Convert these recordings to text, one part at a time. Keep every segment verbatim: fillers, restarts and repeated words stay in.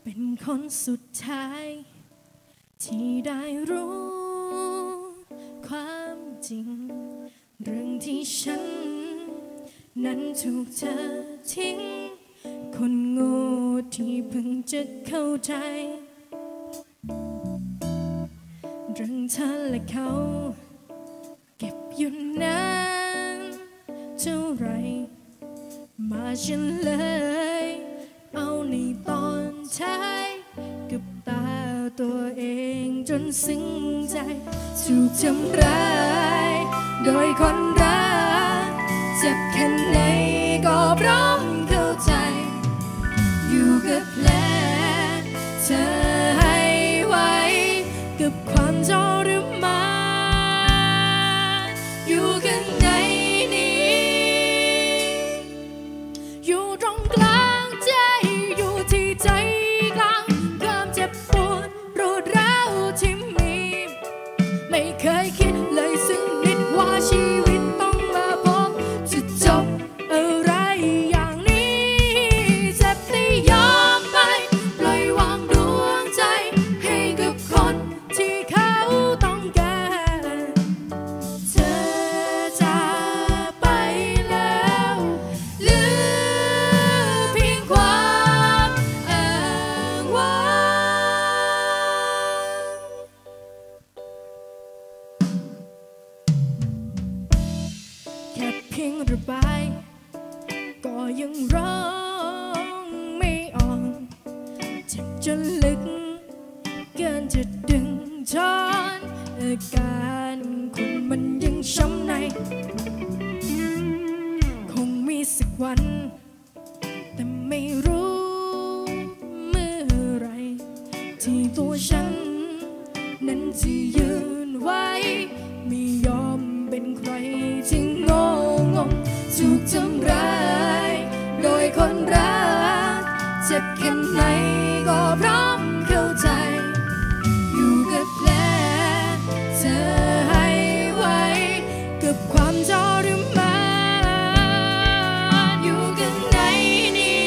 เป็นคนสุดท้ายที่ได้รู้ความจริงเรื่องที่ฉันนั้นถูกเธอทิ้งคนโง่ที่เพิ่งจะเข้าใจเรื่องเธอและเขาเก็บอยู่นานเท่าไรมาเฉลยเอาในตอนท้ายกับตาตัวเองจนซึ้งใจถูกทำร้ายโดยคนรักเจ็บแค่ไหนก็พร้อมเข้าใจอยู่กับแผลเธอให้ไว้กับความทรมานอยู่กันในนี้อยู่ตรงกลางใจอยู่ที่ใจกลางความเจ็บปวดรวดร้าวที่มีไม่เคยคิดเลยสักนิดว่าชีวิตต้องมาพบจะจบอะไรอย่างนี้เจ็บที่ยอมไปปล่อยวางดวงใจให้กับคนที่เขาต้องการเธอจากไปแล้วเหลือเพียงความอ้างว้างแค่เพียงระบายก็ยังร้องไม่ออกเจ็บจนลึกเกินจะดึงทอนอาการคนมันยังช้ำในคงมีสักวันแต่ไม่รู้เมื่อไรที่ตัวฉันนั้นจะยืนไว้ไม่ยอมเป็นใครที่โง่งงถูกทำร้ายโดยคนรักเจ็บแค่ไหนก็พร้อมเข้าใจอยู่กับแผลเธอให้ไว้กับความทรมานอยู่กันในนี้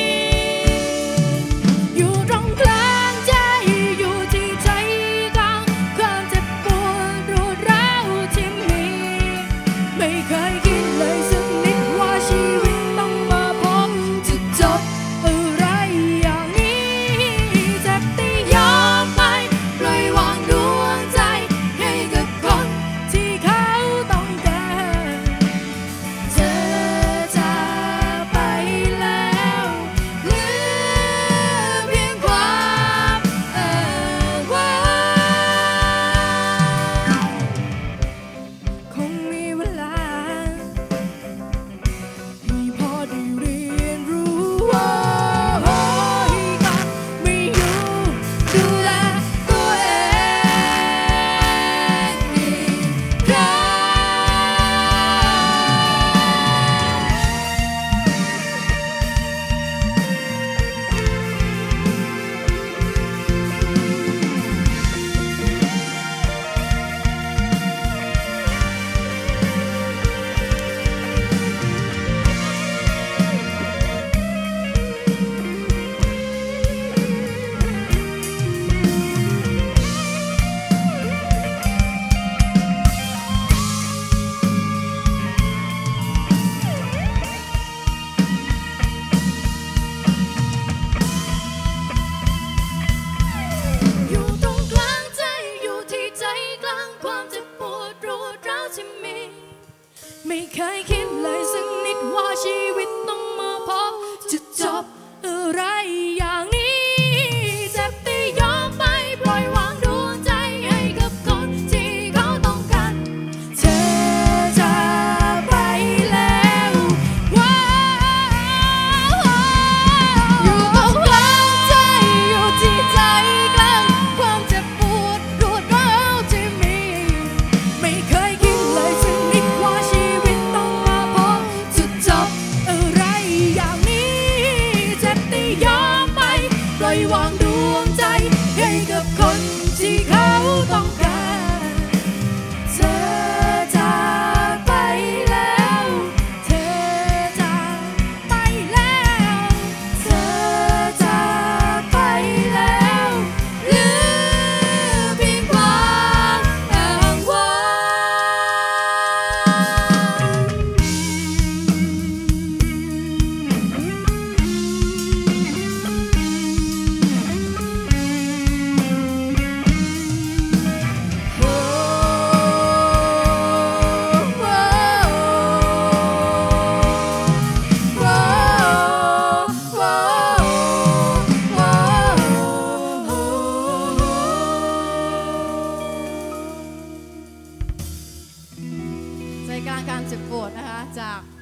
อยู่ตรงกลางใจอยู่ที่ใจกลางความเจ็บปวดรวดร้าวที่มีไม่เคยคิดเลยสักนิดว่าชีวิตต้องมาพบจะจบอะไรอย่างนี้เจ็บที่ยอมไปปล่อยวางดวงใจให้กับคนที่เขาต้องการเธอจากไปแล้วเหลือเพียงความอ้างว้างคงมีเวลาให้พอได้เรียนรู้ว่าให้กันไม่อยู่ดูแลตัวเองอีกครั้อยู่ตรงกลางใจอยู่ที่ใจกลางความเจ็บปวดรวดร้าวที่มีไม่เคยคิดเลยสักนิดว่าชีวิตต้องมาพบจะจบอะไรอย่างนี้เจ็บที่ยอมไปปล่อยวางดวงใจให้กับคนที่เขาต้องการเธอจากไปแล้วว้าวอยู่ตรงกลางใจอยู่ที่ใจกลางความเจ็บปวดรวดร้าวที่มีไม่เคยคิดเลยสักนิดว่าชีวิตต้องมาพบจะจบอะไรอย่างนี้เจ็บที่ยอมไปปล่อยวางดวงใจให้กับคนที่เขาต้องการเธอจากไปแล้วเธอจากไปแล้วเธอจากไปเจ็บปวดนะคะจาก